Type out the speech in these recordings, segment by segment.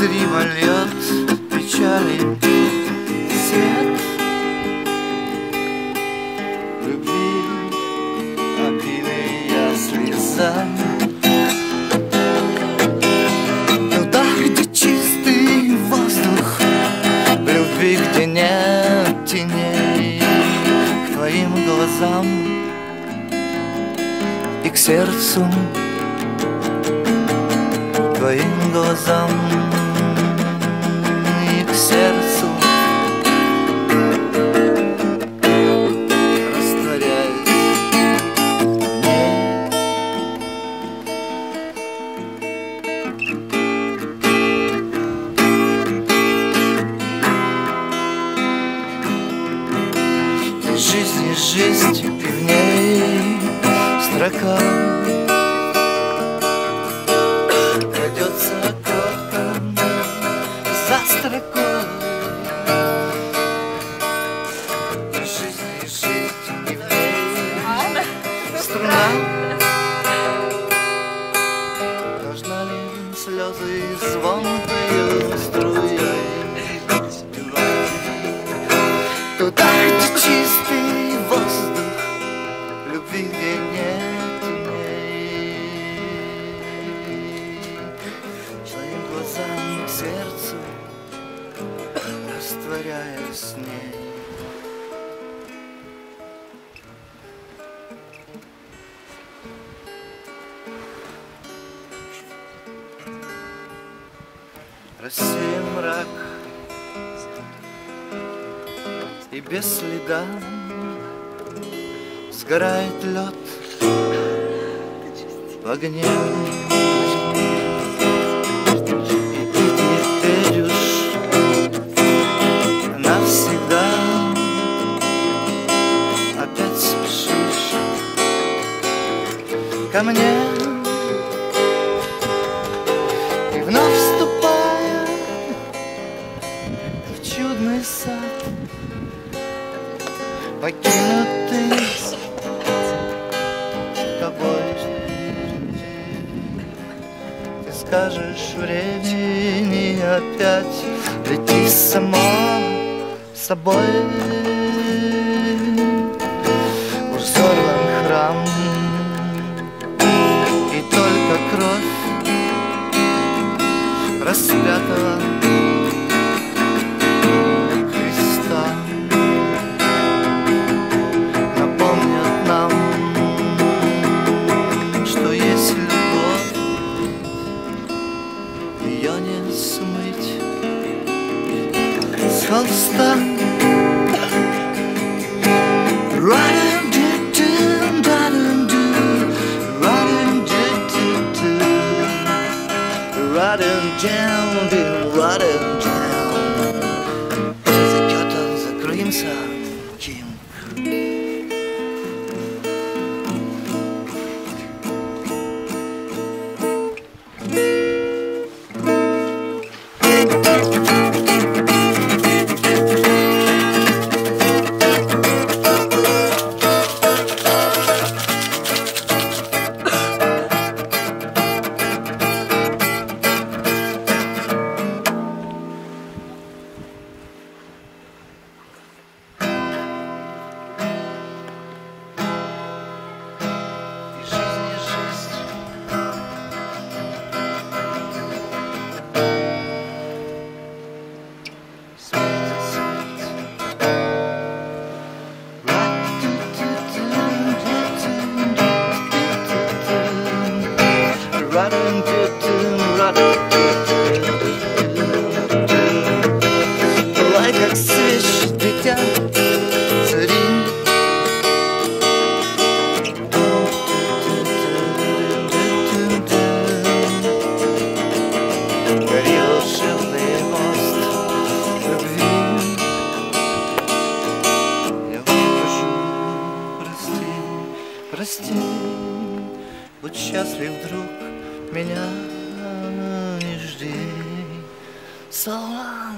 незримо льет печали свет любви, обилия слезами. Туда, где чистый воздух, любви, где нет теней, к твоим глазам и к сердцу, к твоим глазам и к сердцу. Растворяюсь в ней. Жизни, жизнь пивней строка крадется кротко за строкой. Жизнь, жизнь пивней струна. Должна ли слезы звонкою струей сбивать туда, где чистый воздух, любви, где нет теней, твоим глазам к сердцу, растворяясь с ней. Рассеян мрак, и без следа сгорает лед в огне. И ты теперь уж навсегда опять спешишь ко мне. И вновь вступая в чудный сад, покинутый тобой, ты скажешь времени опять, лети сама собой. Уж взорван храм, и только кровь распятого Христа напомнят нам, что есть любовь, ее не смыть с холста. Down, rotting down. Закатан за Crimson King. Пылай, как свеч, дитя зари. Гори волшебный мост любви. Я ухожу, прости, прости. Будь счастлив, друг, меня не жди. So long.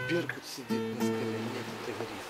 Беркут сидит на скале, нет, это гриф.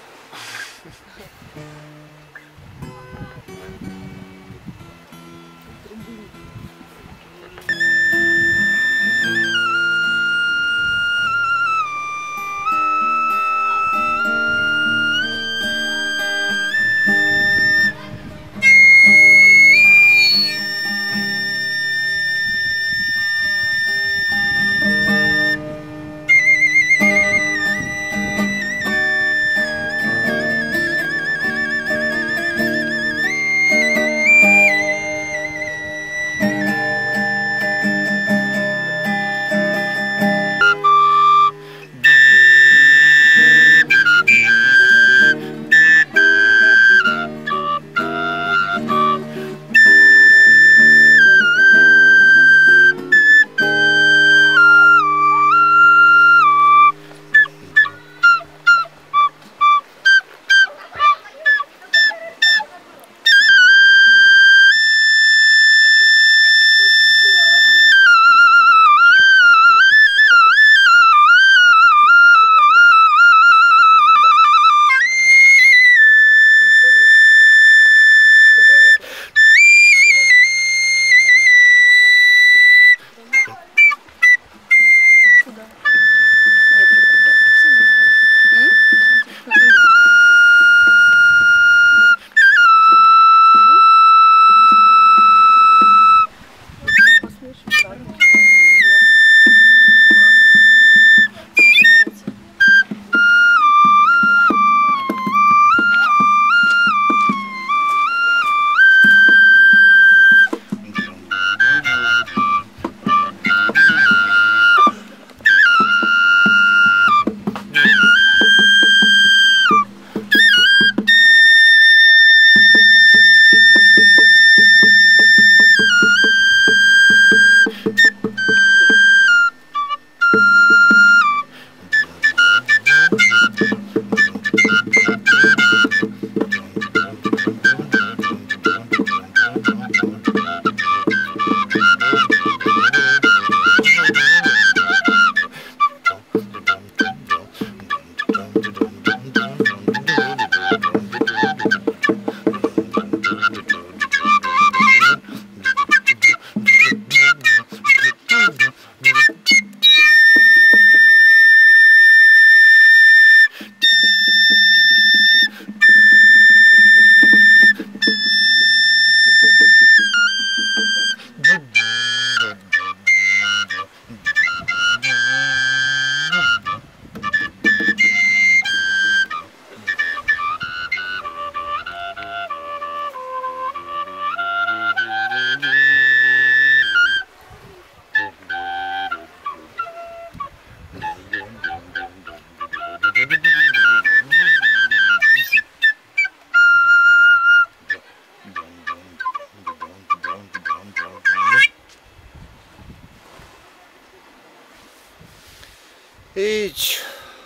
Ич.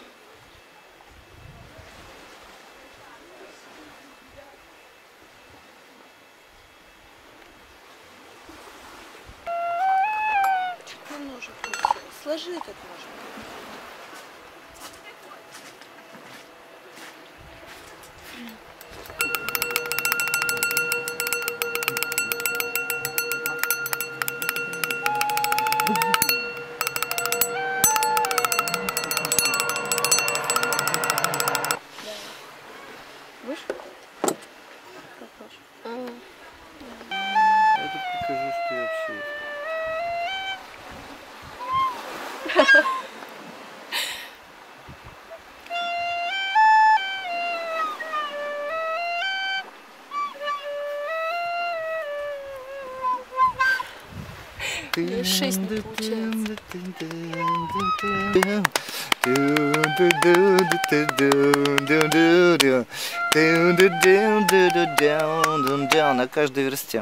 Ножик. Сложи этот ножик. Выше? Я тут покажу, что я вообще. И 6 не получается. На каждой версте.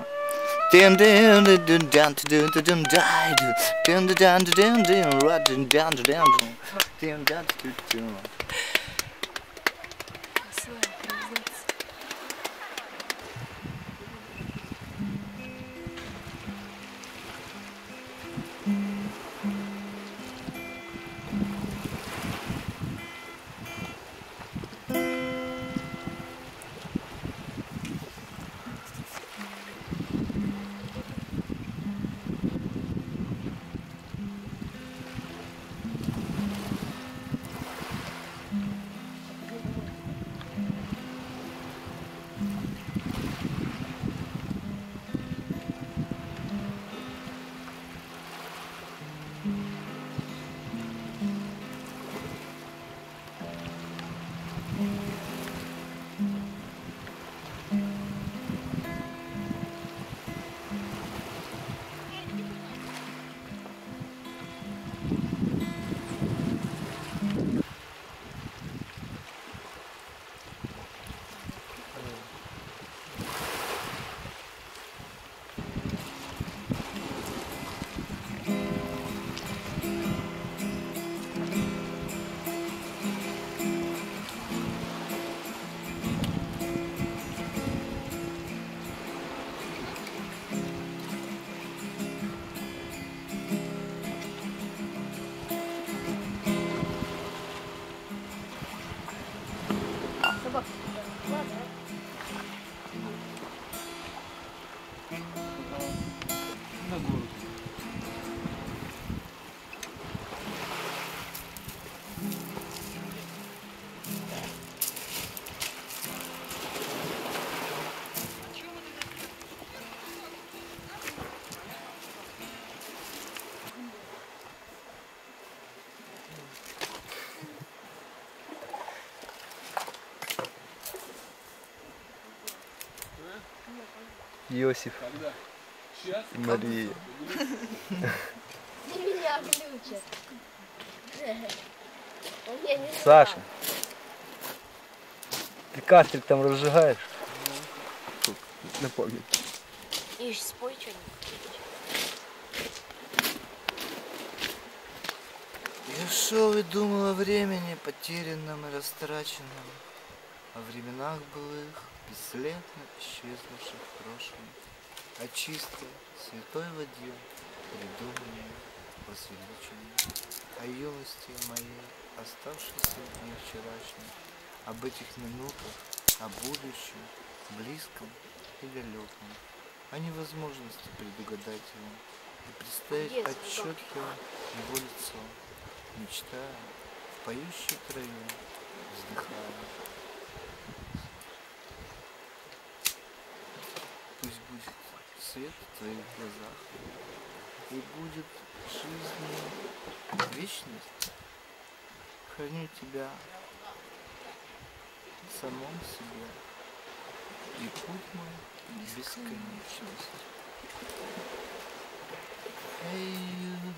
Иосиф и Мария. Ты меня глючит. Он меня не Саша, ты кастрик там разжигаешь? Напомни. Ишь, спой что-нибудь. Я шел и думал о времени, потерянном и растраченном, о временах былых, бесследно исчезнувших в прошлом, о чистой, святой воде, придуманной, возвеличенной, о юности моей, оставшейся в дни вчерашних, об этих минутах, о будущем, близком и далеком, о невозможности предугадать его и представить отчетливо его лицо, мечтая, в поющей траве, вздыхая. Пусть будет свет в твоих глазах, и будет жизнь вечность. Храню тебя в самом себе, и путь мой бесконечность. Hey, you.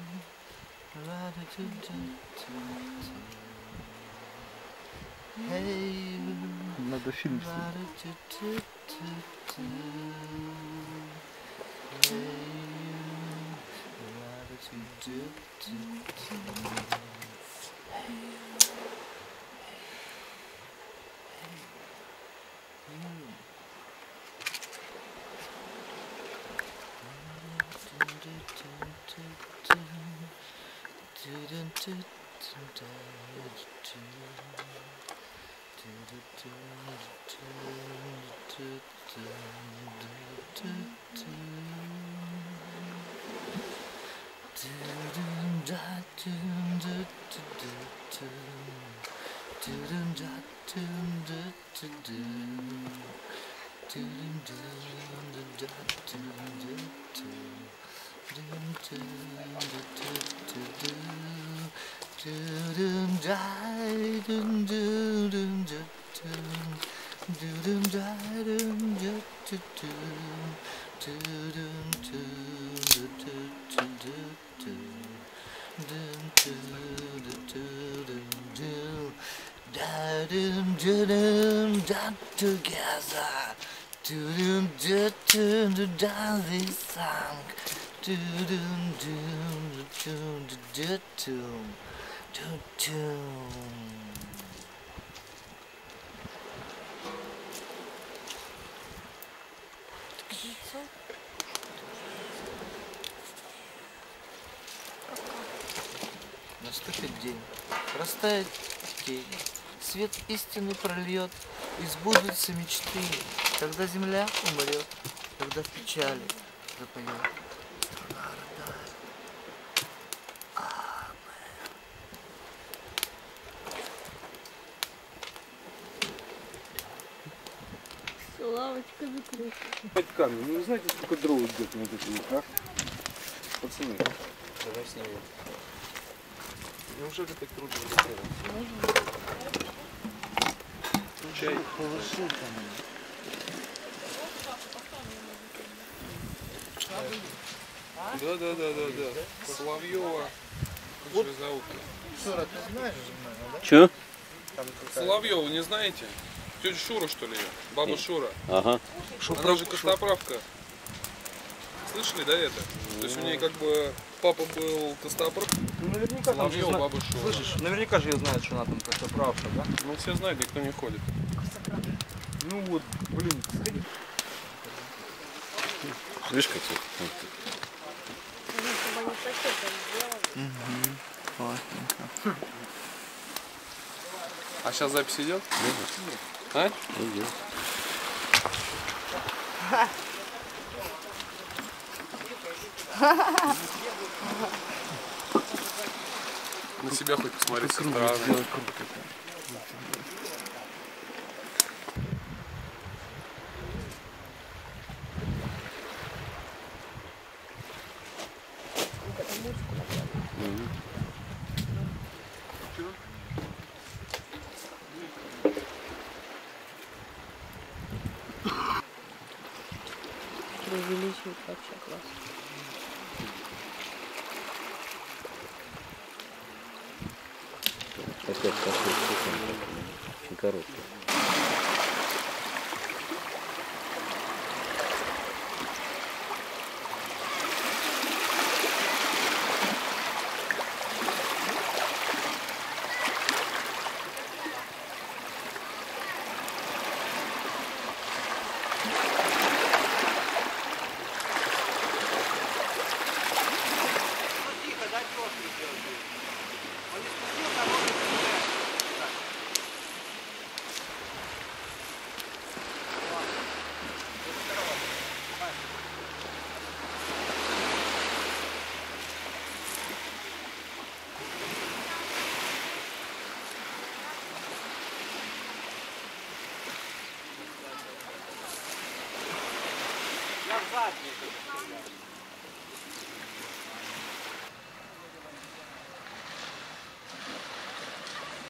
Hey, Надо фильм снять. Together, this song, Наступит день, растает тень, свет истины прольет, и сбудутся мечты, когда земля умрет, когда в печали запоет. Славочка закрыта. Камень. Ну, вы знаете, сколько дров идет на этих а? Пацаны. Давай снимем. Неужели так трудно сделать? Чай. Да. Соловьева. Как же зовут? Шура, ты знаешь же, да? Чё? Соловьева не знаете? Тетя Шура, что ли? Баба Шура. Ага. Она же костоправка. Слышали, да, это? То есть у нее как бы папа был костоправ. Ну, наверняка там же Соловьева, знает. баба Шура. Слышишь, наверняка же ее знают, что она там костоправка, да? Ну все знают, никто не ходит. Ну вот, блин, сходи. Видишь, как тут? Ну, чтобы они соседям сделали. Классненько. А сейчас запись идет? А? Идет. На себя хоть посмотреть со стороны. Тут вообще класс. Опять пошел очень короткий. Я в заднюю.